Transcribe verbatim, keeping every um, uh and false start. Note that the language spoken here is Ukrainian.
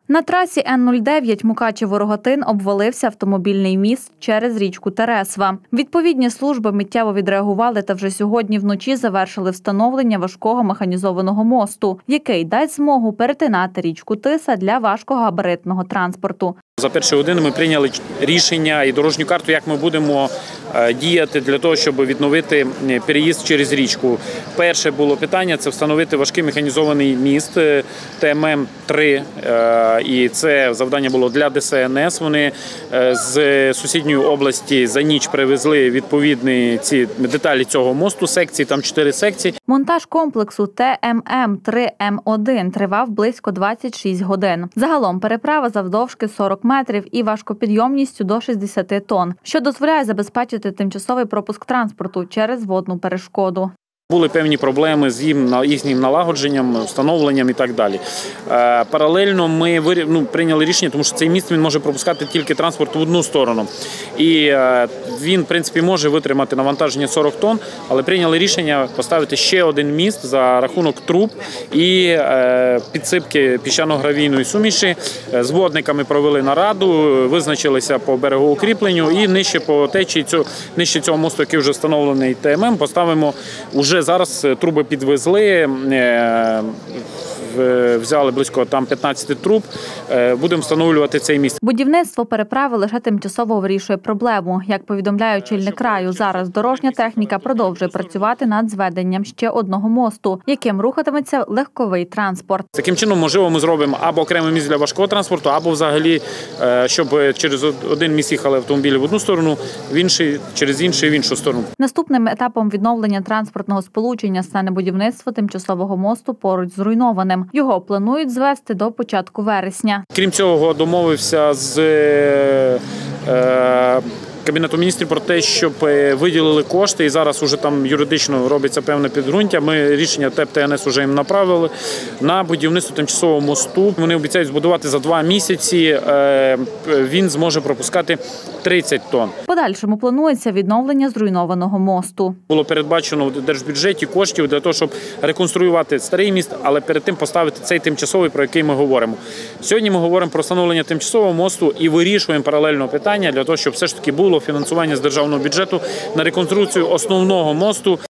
На трасі Н нуль дев'ять Мукачево-Рогатин обвалився автомобільний міст через річку Тересва. Відповідні служби миттєво відреагували та вже сьогодні вночі завершили встановлення важкого механізованого мосту, який дасть змогу перетинати річку Тиса для важкогабаритного транспорту. За перші години ми прийняли рішення і дорожню карту, як ми будемо діяти для того, щоб відновити переїзд через річку. Перше було питання – це встановити важкий механізований міст Т М М три. І це завдання було для Д С Н С. Вони з сусідньої області за ніч привезли відповідні ці деталі цього мосту, секції, там чотири секції. Монтаж комплексу Т М М три М один тривав близько двадцять шість годин. Загалом переправа завдовжки сорок метрів і важкопідйомністю до шістдесят тонн, що дозволяє забезпечити тимчасовий пропуск транспорту через водну перешкоду. Були певні проблеми з їхнім налагодженням, встановленням і так далі. Паралельно ми ну, прийняли рішення, тому що цей міст він може пропускати тільки транспорт в одну сторону. І він, в принципі, може витримати навантаження сорок тонн, але прийняли рішення поставити ще один міст за рахунок труб і підсипки піщано-гравійної суміші. З водниками провели нараду, визначилися по берегоукріпленню і нижче по течії, нижче цього мосту, який вже встановлений Т М М, поставимо уже зараз труби підвезли, взяли близько там п'ятнадцять труб, будемо встановлювати цей міст. Будівництво переправи лише тимчасово вирішує проблему. Як повідомляє очільник краю, зараз дорожня техніка продовжує працювати над зведенням ще одного мосту, яким рухатиметься легковий транспорт. Таким чином, можливо, ми зробимо або окремий міст для важкого транспорту, або взагалі, щоб через один міст їхали автомобілі в одну сторону, в інший, через інший в іншу сторону. Наступним етапом відновлення транспортного сполучення стане будівництво тимчасового мосту поруч з зруйнованим. Його планують звести до початку вересня. Крім цього, домовився з е, Кабінетом міністрів про те, щоб виділили кошти, і зараз вже там юридично робиться певне підґрунтя. Ми рішення Т Е П Т Н С вже їм направили на будівництво тимчасового мосту. Вони обіцяють збудувати за два місяці. Він зможе пропускати тридцять тонн. В подальшому планується відновлення зруйнованого мосту. Було передбачено в держбюджеті коштів для того, щоб реконструювати старий міст, але перед тим поставити цей тимчасовий, про який ми говоримо. Сьогодні ми говоримо про встановлення тимчасового мосту і вирішуємо паралельно питання для того, щоб все ж таки було фінансування з державного бюджету на реконструкцію основного мосту.